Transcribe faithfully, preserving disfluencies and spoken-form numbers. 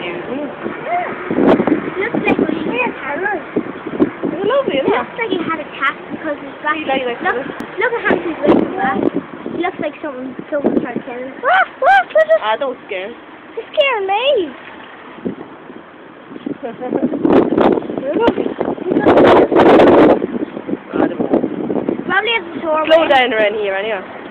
cute. Yeah. Looks like a hair color. It's lovely, isn't it? Looks like he had a cat because his back. He like Look, look at how he's with his back. He looks like someone, someone tried to kill him. Ah, ah, just, Ah, don't scare. he's scaring me. They're lovely. Ah, they won't. Probably has a sore. Slow down around here, anyway.